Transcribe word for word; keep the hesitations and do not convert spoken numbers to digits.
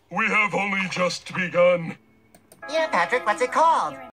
We have only just begun. Yeah, Patrick, what's it called?